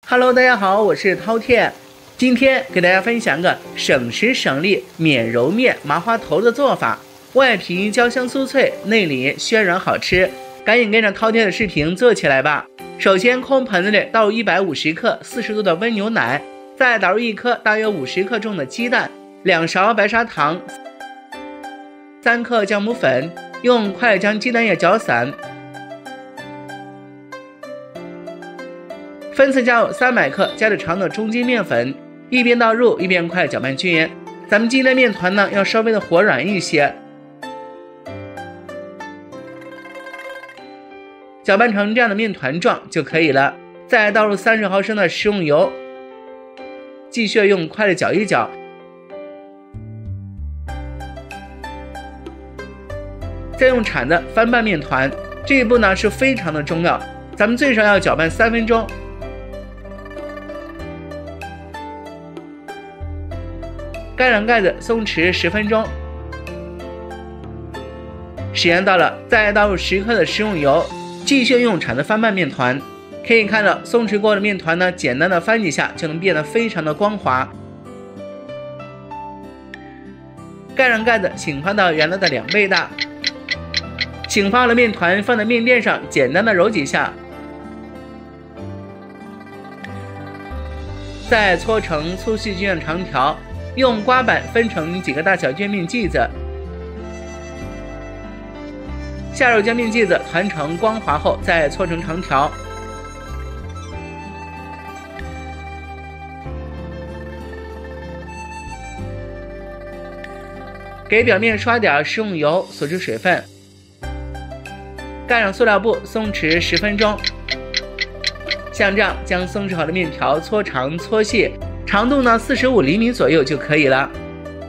Hello， 大家好，我是饕餮。今天给大家分享个省时省力免揉面麻花头的做法，外皮焦香酥脆，内里暄软好吃。赶紧跟着饕餮的视频做起来吧。首先，空盆子里倒入150克40度的温牛奶，再打入1颗大约50克重的鸡蛋，2勺白砂糖，3克酵母粉，用筷子将鸡蛋液搅散。分次加入300克加着肠的中筋面粉，一边倒入一边快搅拌均匀。咱们鸡蛋面团呢要稍微的和软一些，搅拌成这样的面团状就可以了。再倒入30毫升的食用油，继续用筷子搅一搅。再用铲子翻拌面团，这一步呢是非常的重要，咱们最少要搅拌3分钟。盖上盖子松弛10分钟。时间到了，再倒入10克的食用油，继续用铲子翻拌面团。可以看到松弛过的面团呢，简单的翻几下就能变得非常的光滑。盖上盖子，醒发到原来的2倍大。醒发了面团放在面垫上，简单的揉几下，再搓成粗细均匀的长条。用刮板分成几个大小均面剂子，下入将面剂子团成光滑后，再搓成长条。给表面刷点食用油，锁住水分。盖上塑料布，松弛10分钟。像这样将松弛好的面条搓长搓细。长度呢45厘米左右就可以了。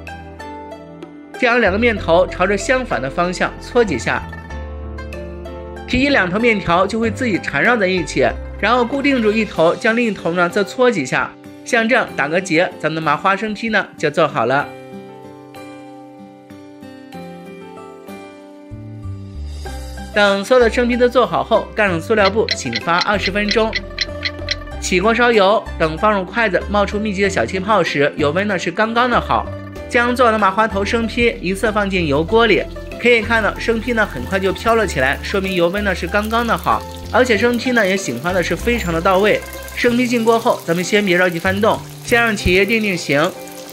将2个面头朝着相反的方向搓几下，皮衣2头面条就会自己缠绕在一起，然后固定住一头，将另一头呢再搓几下，像这样打个结，咱们的麻花生坯呢就做好了。等所有的生坯都做好后，盖上塑料布，醒发20分钟。起锅烧油，等放入筷子冒出密集的小气泡时，油温呢是刚刚的好。将做好的麻花头生坯一次放进油锅里，可以看到生坯呢很快就飘了起来，说明油温呢是刚刚的好，而且生坯呢也醒发的是非常的到位。生坯进锅后，咱们先别着急翻动，先让企业定定型。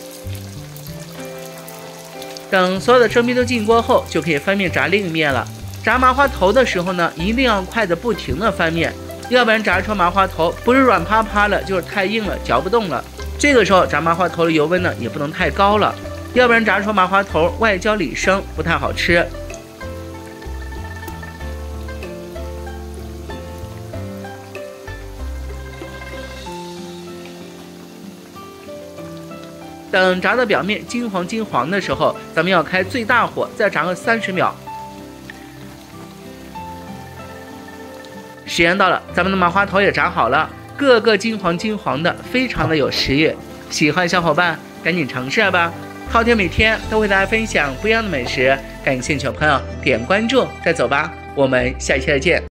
等所有的生坯都进锅后，就可以翻面炸另一面了。炸麻花头的时候呢，一定要筷子不停的翻面。要不然炸出麻花头不是软趴趴了，就是太硬了，嚼不动了。这个时候炸麻花头的油温呢也不能太高了，要不然炸出麻花头外焦里生，不太好吃。等炸的表面金黄的时候，咱们要开最大火，再炸个30秒。时间到了，咱们的麻花头也炸好了，个个金黄的，非常的有食欲。喜欢的小伙伴赶紧尝试吧！饕餮每天都为大家分享不一样的美食，感兴趣的朋友点关注再走吧，我们下期再见。